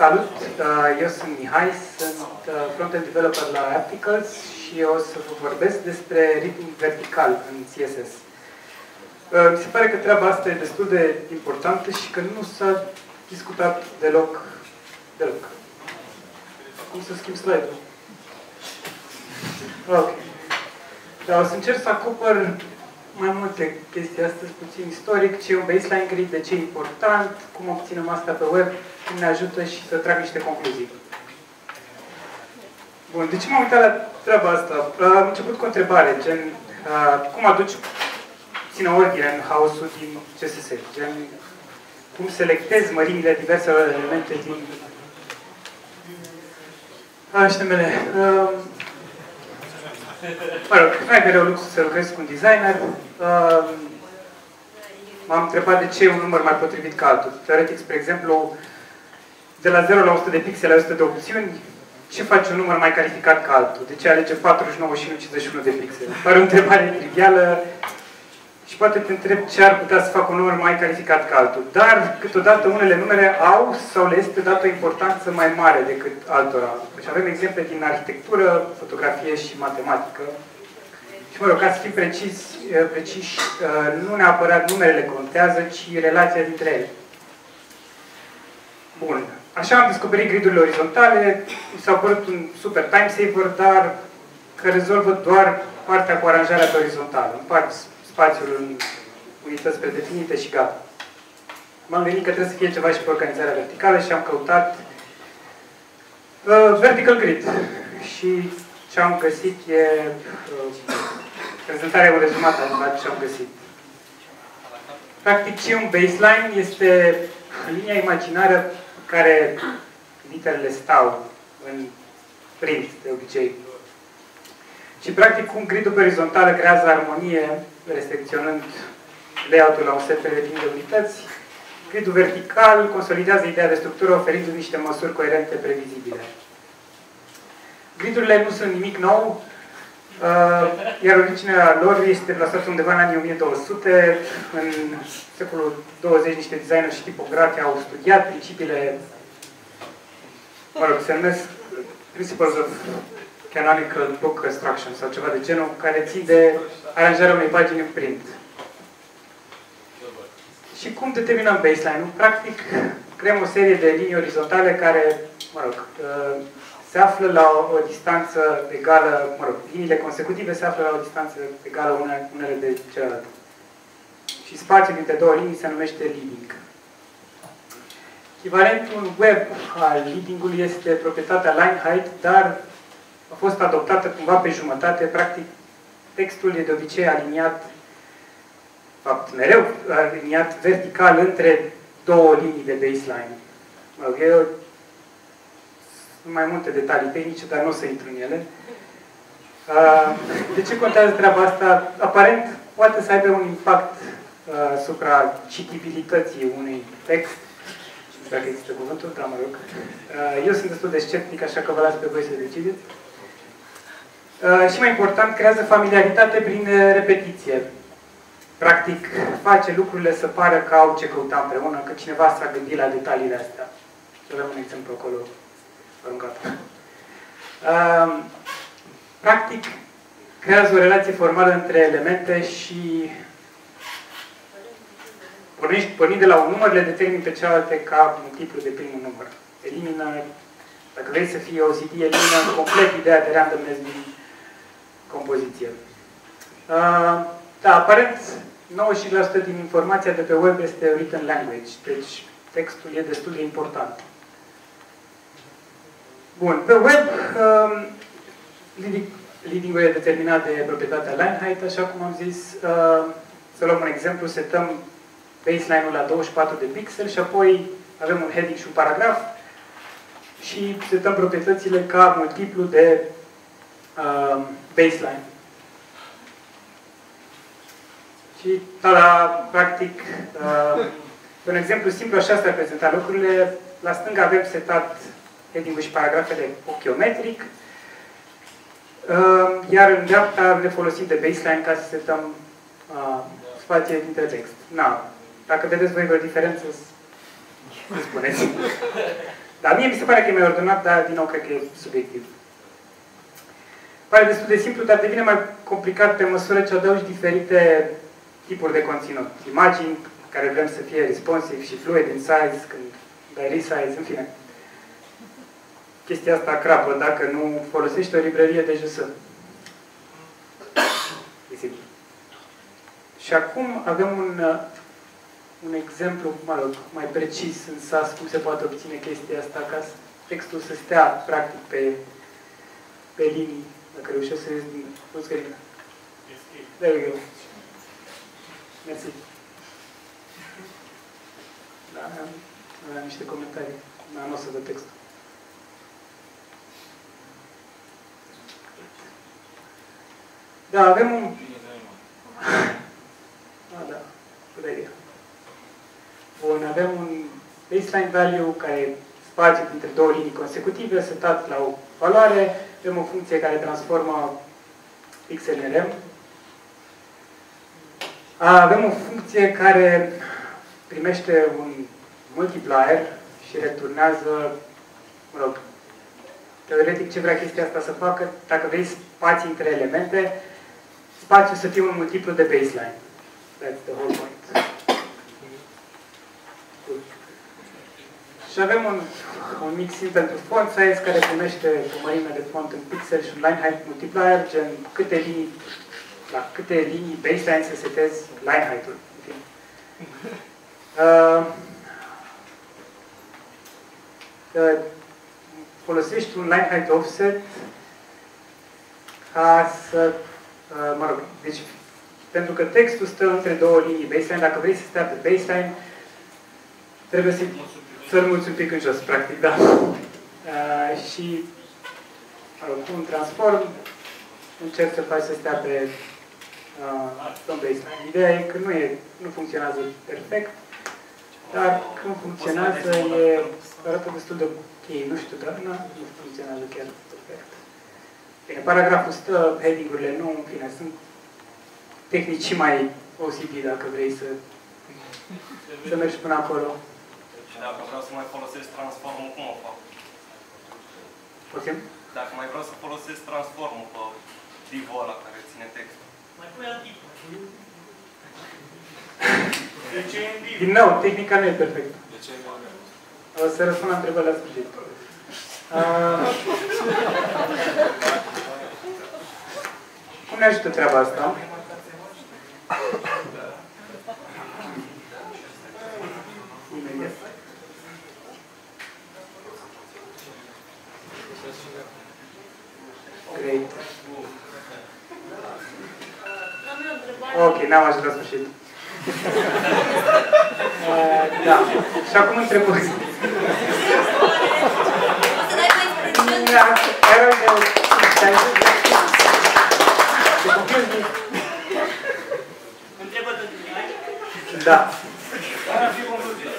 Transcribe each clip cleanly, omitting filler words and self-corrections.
Salut! Eu sunt Mihai, sunt front-end developer la Apticals și eu o să vă vorbesc despre ritm vertical în CSS. Mi se pare că treaba asta e destul de importantă și că nu s-a discutat deloc. Cum să schimb slide-ul? Ok. Dar o să încerc să acopăr mai multe chestii astăzi, puțin istoric, ce e un baseline grid, de ce e important, cum obținem asta pe web, cum ne ajută și să trag niște concluzii. Bun, de ce m-am uitat la treaba asta? Am început cu o întrebare, gen, cum aduci puțină ordine în haosul din CSS? Gen, cum selectezi mărimile diverselor elemente din HTML? Mă rog, nu e mereu luxul să lucrez cu un designer. M-am întrebat de ce e un număr mai potrivit ca altul. Teoretic, spre exemplu, de la 0 la 100 de pixeli la 100 de opțiuni, ce face un număr mai calificat ca altul? De ce alege 49 și nu 51 de pixeli? Pare o întrebare trivială și poate te întreb ce ar putea să facă un număr mai calificat ca altul. Dar, câteodată, unele numere au sau le este dată o importanță mai mare decât altora. Deci avem exemple din arhitectură, fotografie și matematică. Și, mă rog, ca să fim preciși, nu neapărat numerele contează, ci relația dintre ele. Bun. Așa am descoperit gridurile orizontale, mi s-a părut un super time saver, dar că rezolvă doar partea cu aranjarea pe orizontală. Împart spațiul în unități predefinite și gata. M-am gândit că trebuie să fie ceva și pe organizarea verticală și am căutat vertical grid. Și ce am găsit e prezentarea, un rezumat a ce am găsit. Practic, ce e un baseline este linia imaginară pe care literele stau în print, de obicei. Și, practic, cum gridul pe orizontală creează armonie, restricționând layout-ul la un set predefinit de unități, gridul vertical consolidează ideea de structură, oferindu niște măsuri coerente, previzibile. Gridurile nu sunt nimic nou, iar originea lor este plasată undeva în anii 1200. În secolul 20, niște designeri și tipografi au studiat principiile, mă rog, se numesc Principles of Canonical Book Construction sau ceva de genul, care țin de aranjarea unei pagini în print. Și cum determinăm baseline-ul? Practic, creăm o serie de linii orizontale care, mă rog, se află la o distanță egală, mă rog, liniile consecutive se află la o distanță egală unele de celelalte. Și spațiul dintre două linii se numește leading. Echivalentul web al leading-ului este proprietatea line height, dar a fost adoptată cumva pe jumătate. Practic, textul e de obicei aliniat, fapt, mereu aliniat vertical între două linii de baseline. Mă rog, sunt mai multe detalii tehnice, dar nu o să intru în ele. De ce contează treaba asta? Aparent, poate să aibă un impact asupra citibilității unui text. Nu știu dacă există cuvântul, dar mă rog. Eu sunt destul de sceptic, așa că vă las pe voi să decideți. Și mai important, creează familiaritate prin repetiție. Practic, face lucrurile să pară că au ce căuta împreună, că cineva s-a gândit la detaliile astea. Să avem un exemplu acolo aruncat. Practic, creează o relație formală între elemente și pornind de la un număr, le determin pe cealaltă ca multiplu de primul număr. Elimină, dacă vrei să fie OCD, elimină complet ideea de randomness din compoziție. Da, aparent, 90% din informația de pe web este written language, deci textul e destul de important. Bun, pe web, leading-ul e determinat de proprietatea line height, așa cum am zis. Să luăm un exemplu, setăm baseline-ul la 24 de pixeli și apoi avem un heading și un paragraf și setăm proprietățile ca multiplu de baseline. Și, practic, un exemplu simplu, așa s-ar prezenta lucrurile. La stânga avem setat heading-ul și paragrafele ochiometric, iar în dreapta ne folosim de baseline ca să setăm spație dintre text. Na, dacă vedeți voi vreo diferență, spuneți. Dar mie mi se pare că e mai ordonat, dar din nou cred că e subiectiv. Pare destul de simplu, dar devine mai complicat pe măsură ce adaugi diferite tipuri de conținut. Imagini care vrem să fie responsive și fluid in size, când dai resize, în fine. Chestia asta crapă dacă nu folosești o librerie de JS. E simplu. Și acum avem un exemplu, mă rog, mai precis în SAS, cum se poate obține chestia asta ca textul să stea, practic, pe linii, dacă reușesc să ies din screen. There we go. Mersi. Da, am niște comentarii. Dar nu o să văd textul. Da, avem un... da, good idea. Bun, avem un baseline value care e spațiu dintre două linii consecutive, setat la o valoare. Avem o funcție care transformă pixel în rem. Avem o funcție care primește un multiplier și returnează, mă rog, teoretic ce vrea chestia asta să facă, dacă vrei spații între elemente, spațiul să fie un multiplu de baseline. That's the whole point. Și avem un mixin pentru font size care primește o mărime de font în pixel și un line height multiplier, gen la câte linii baseline să setezi line height-ul. Folosești un line height offset ca să, mă rog, deci pentru că textul stă între două linii baseline, dacă vrei să stea pe baseline, trebuie să-l mulți un pic în jos, practic, da. Și, mă rog, cu un transform, încerc să faci să stea pe baseline. Ideea e că nu funcționează perfect, dar când funcționează, arată destul de ok, nu știu, dar nu funcționează chiar perfect. Bine, paragraful stă, heading-urile nu, în fine, sunt tehnici și mai OCD dacă vrei să mergi până acolo. Și dacă vreau să mai folosesc transformul, cum o fac? Putem? Dacă mai vreau să folosesc transformul pe div-ul ăla care ține textul. Mai pui alt div. Din nou, tehnica nu e perfectă. De ce e mai? O să răspund la întrebări la sfârșit. Cum ne ajută treaba asta? Imediat. Great. Ok, n-am ajuns la sfârșit. Da. Și acum întrebări. Întrebă-te tu. Da. Care ar fi concluziile?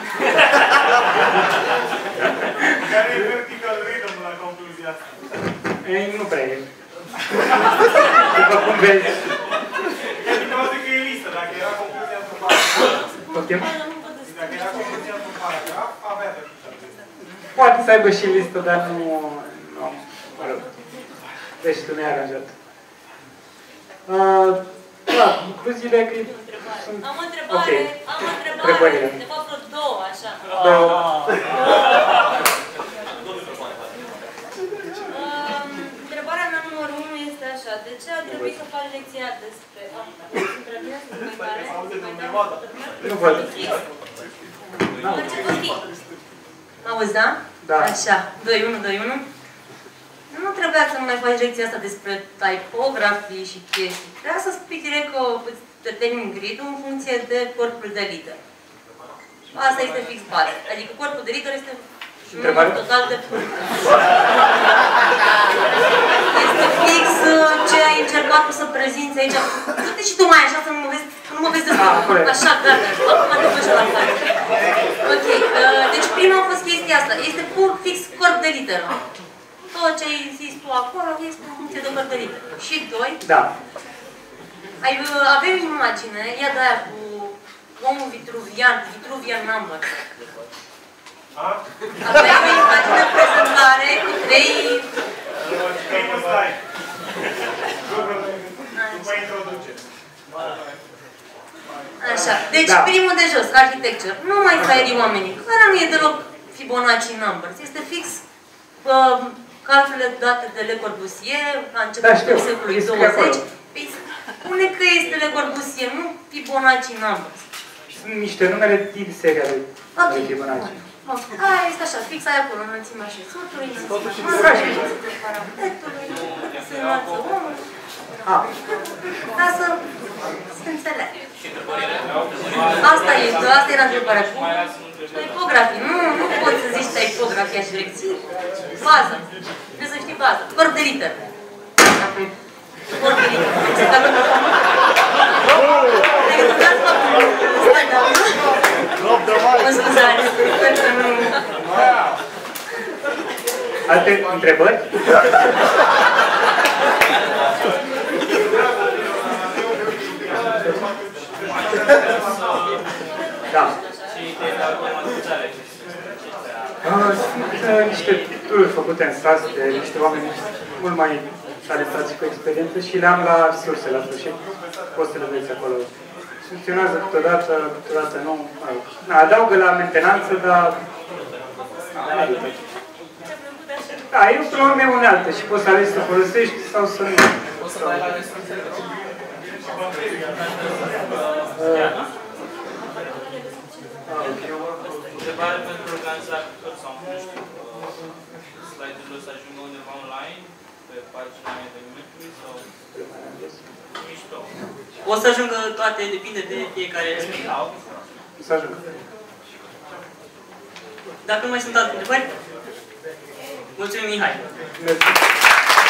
Care e vertical rhythm la concluzia asta? Nu prea e. După cum vezi. Adică mă zic că e listă, dacă era concluzia într-un paragraf. Poftim? Dacă era concluzia într-un paragraf, avea vertical rhythm. Poate să aibă și listă, dar nu... Mă rog. Deci tu ne-ai aranjat. Da, concluziile că sunt... Am o întrebare, Întrebările. de fapt vreo două, așa. Întrebarea mea numărul 1 este așa. De ce ar trebui să faci lecția despre... Nu văd. Merge tot timp. Auzi, da? Da. Așa. 2-1. Nu trebuia să mai faci lecția asta despre typografii și chestii. Trebuia să spui direct că îți determini grid-ul în funcție de corpul de liter. Asta este fix base. Adică corpul de liter este total de Este fix ce ai încercat să prezinți aici. Du-te și tu mai așa să nu mă vezi destul. Așa, gata. Acum te duci la care. Ok. Deci prima a fost chestia asta. Este pur fix corp de literă. Tot ce ai zis tu acolo este în funcție de corp de literă. Și doi. Da. Avem imagine, ea de aia cu omul Vitruvian number. Avem o imagine prezentare cu 3... Primul slide. După introducere. Așa, deci primul de jos, architecture. Nu mai fraieri oamenii. Ăla nu e deloc Fibonacci numbers. Este fix calculele date de Le Corbusier la începutul secolului 20. Spune că este Le Corbusier, nu Fibonacci numbers. Sunt niște numere din seria de Fibonacci. Aia este așa, fix aia acolo, înălțimea șesutului, înălțimea parametului, se înalță omul. Ca să se înțeleagă. Asta era întrebarea. Tipografii. Nu poți să zici tipografia și lecții. Bază. Trebuie să știi bază. Corp de literă. Corp de literă. Mă scuzați. Alte întrebări? Da. Sunt niște tool-uri făcute în SAS de niște oameni mult mai talentați și cu experiență și le-am la surse la sfârșit. Poți să le vezi acolo. Funcționează câteodată, câteodată nu. Adaugă la mentenanță, dar... Da, e până la urmă unealtă și poți să alegi să folosești sau să nu. Întrebare pentru organizator sau nu știu, slide-urile să ajungă undeva online, pe pagina de Mercury sau mișto. O să ajungă toate, depinde de fiecare speaker. Să ajungă. Dacă nu mai sunt alte întrebări, mulțumim, Mihai. Mulțumesc.